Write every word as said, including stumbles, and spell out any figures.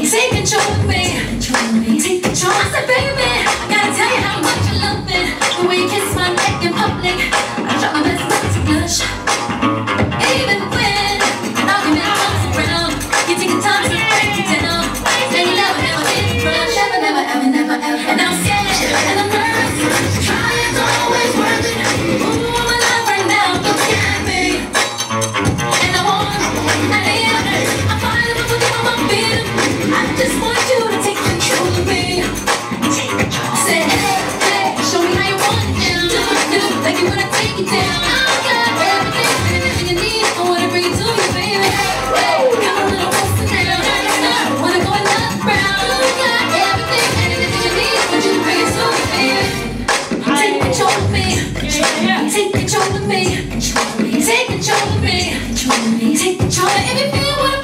Take control of me. Take control. I said, baby, I gotta tell you how much I love it. The way you kiss my neck in public, I try my best not to blush. Even when an argument comes around, you take the time to break it down. And you never, never hit rush. Never, never, ever, never, ever. And I'm scared and I'm nervous. Trying's always worth it. Ooh, I'm alive right now. Don't scare me. And I want, I need it. I'm fine if I forget how I'm feeling. I just want you to take control of me. Take control. Say, hey, hey, show me how you want it now. Do, do, like you wanna take it down. I got everything, anything you need. I wanna bring it to you, baby. Hey, come a little closer now. I wanna go and knock around. I got everything, anything you need. Want you to bring it to me, baby. Take control of me. Take control of me. Take control of me. Take control of me. Take control of me. If you feel what I'm